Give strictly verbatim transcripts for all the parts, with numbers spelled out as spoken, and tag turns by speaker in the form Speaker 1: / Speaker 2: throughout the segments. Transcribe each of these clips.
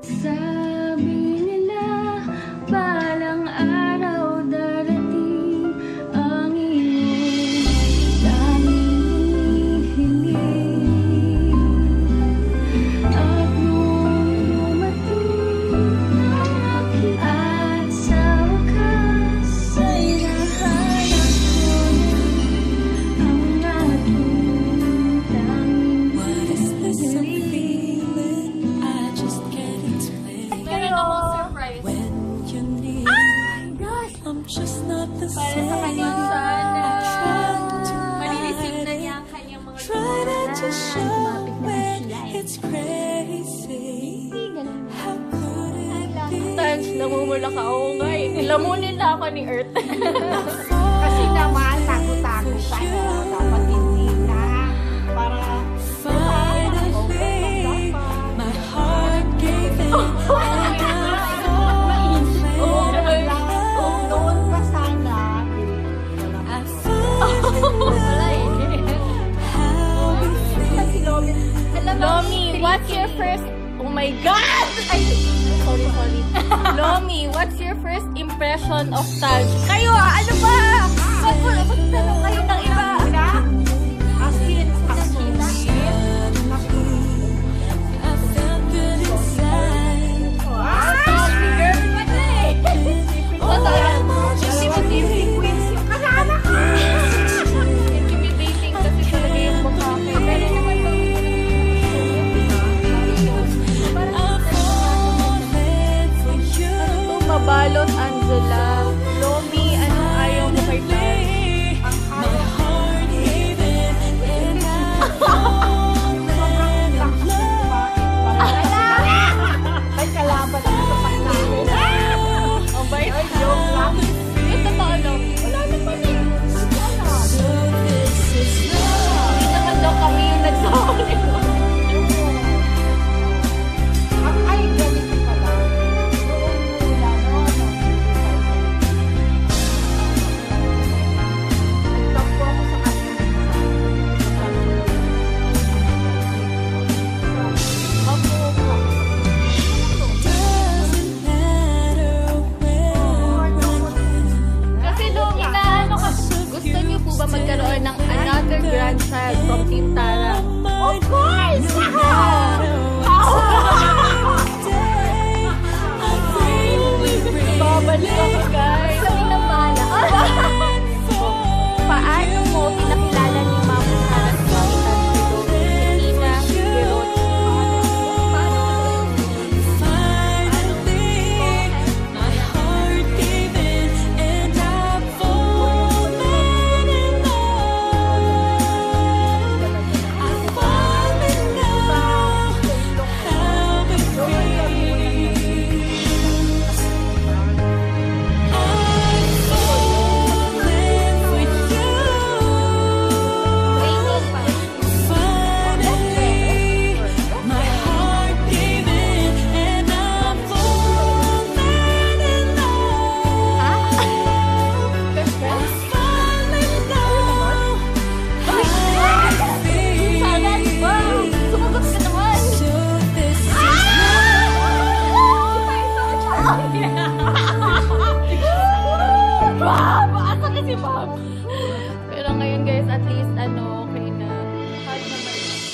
Speaker 1: Sabi nila, balang araw darating ang iyong daming hiling. At nung dumating ang aking at sa wakas ay nahanap ko ang aking tanging hiling.
Speaker 2: I just can't explain.
Speaker 3: Meron akong surprise.
Speaker 2: When you need
Speaker 3: Ah! Gosh!
Speaker 2: I'm just not the
Speaker 3: Para
Speaker 2: same.
Speaker 3: sa kanya sana. Marireceive na niya ang kanyang mga
Speaker 2: Try not to show
Speaker 1: Lumapit na ang
Speaker 2: when
Speaker 1: sila.
Speaker 2: it's crazy. How could it be?
Speaker 3: Tanch, namumula ka. Oo nga eh. Nilamunin na ako ni Earth.
Speaker 4: Kasi naman, tago-tago tayo. Dapat hindi na. Para
Speaker 2: Finally, my heart gave in.
Speaker 3: Oo nga eh.
Speaker 4: noon pa sana.
Speaker 2: I finally
Speaker 3: Wala eh.
Speaker 2: how we feel.
Speaker 4: Si Lomi.
Speaker 3: Alam mo, Lomi, what's your first... Oh my God! Ay, sorry, sorry. Lomi, what's your first impression of Tanch? Kayo ah, ano ba? Magtanong kayo ng iba.
Speaker 4: As in, ang sungit.
Speaker 2: I felt good inside.
Speaker 3: Ah, Tommy girl pa na eh. Masarap. Intimidating kasi talaga yung mukha ko. Pero naman daw
Speaker 2: I'm falling for you.
Speaker 3: ito, mabalot, Angela. Lomi, anong ayaw mo kay Tanch?
Speaker 2: My heart gave in, and I'm falling in love.
Speaker 4: Ay, kalaban ako sa pagkain.
Speaker 3: Ang bait. Yung totoo, Lomi. Wala naman eh.
Speaker 2: So this is love.
Speaker 3: Hindi naman daw kami yung nagsabi.
Speaker 4: Ay, ganito pala. Noong mula, no? Nagtakpo ako sa kanya.
Speaker 2: Doesn't matter when.
Speaker 3: Kasi nung inaano ka, gusto niyo po ba magkaroon ng another grandchild from Team Tara?
Speaker 2: Of course!
Speaker 3: Babalik ako, guys. Kami na bala. Paano mo pinakilala ni Mama Tara si Mami Tanch dito? Si Tina, si Veron. Paano
Speaker 2: My heart gave in, and I'm falling in love. I'm falling now. How it feels. I'm falling for you.
Speaker 3: Waiting pa.
Speaker 2: Finally, my heart gave in, and I'm falling in love.
Speaker 3: Best friend?
Speaker 2: I'm falling now. How it feels.
Speaker 3: Sana, ba? Sumagot ka naman.
Speaker 2: So this is
Speaker 3: Bob! Asa ka si Bob? Pero ngayon guys, at least ano, okay na. Hard naman.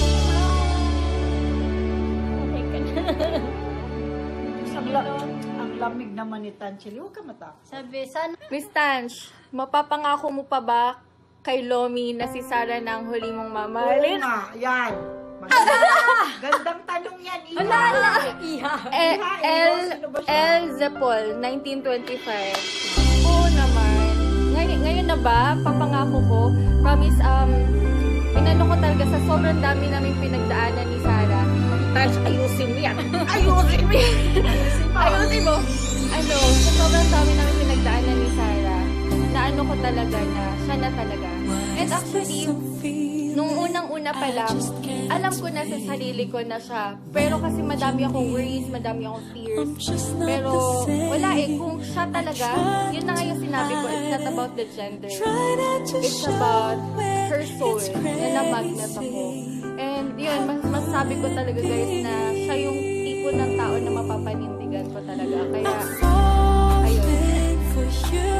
Speaker 3: Okay ka na.
Speaker 4: Ang, la- ang lamig naman ni Tanchili. Huwag ka matakot.
Speaker 3: Sabi, sana... Miss Tanch, mapapangako mo pa ba kay Lomi na si Sarah na ang huli mong
Speaker 4: Oo
Speaker 3: mamahalin?
Speaker 4: nga, yan. Magandang, gandang tanong yan, Iha.
Speaker 3: Wala na.
Speaker 4: Iha.
Speaker 3: Eh,
Speaker 4: Iha,
Speaker 3: El,
Speaker 4: sino ba siya?
Speaker 3: El Zepol, nineteen twenty-five. Oo naman. Ngayon, ngayon na ba, papangako ko, promise, um, inano ko talaga sa sobrang dami namin pinagdaanan ni Sarah. Tanch, ayusin mo yan. Ayusin mo yan. Ayusin mo. Ano, sa sobrang dami namin pinagdaanan ni Sarah, na ano ko talaga na, siya na talaga. And actually, nung unang-una pa lang, alam ko na sa sarili ko na siya. Pero kasi madami akong worries, madami akong fears. Pero wala eh, kung siya talaga, yun na nga yung sinabi ko, it's not about the gender. It's about her soul, na namagnet ako. And yun, mas masabi ko talaga guys na siya yung tipo tipo ng tao na mapapanindigan ko talaga. Kaya,
Speaker 2: I'm falling for you.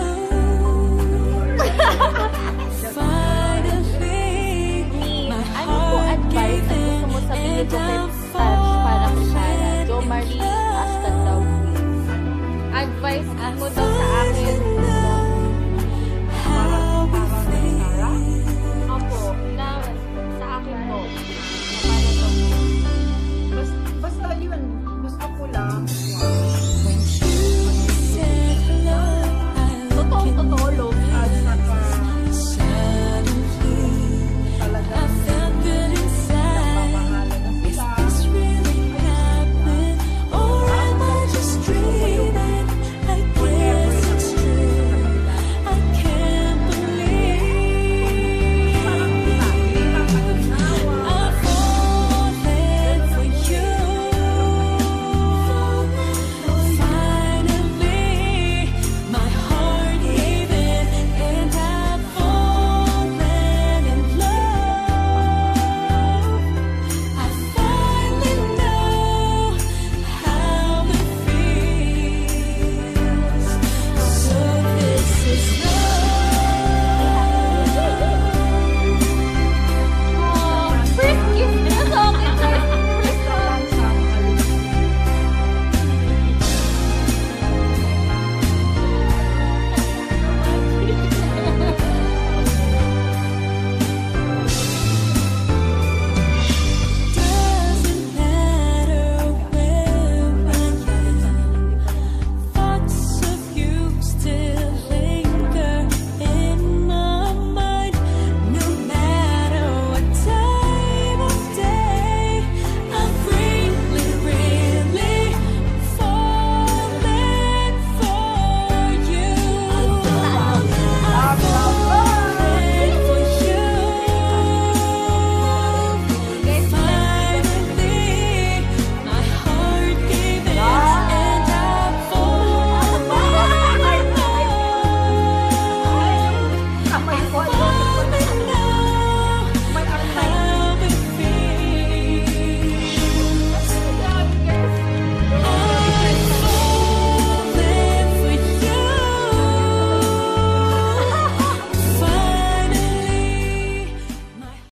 Speaker 2: Finally, my
Speaker 3: ano po
Speaker 2: heart
Speaker 3: advice
Speaker 2: gave
Speaker 3: na
Speaker 2: in,
Speaker 3: gusto mo sabihin
Speaker 2: and
Speaker 3: ko kay
Speaker 2: I'm
Speaker 3: Tanch para kay Sarah? Jo
Speaker 2: falling
Speaker 3: Marie,
Speaker 2: in love.
Speaker 3: hashtag daw please. Advice mo daw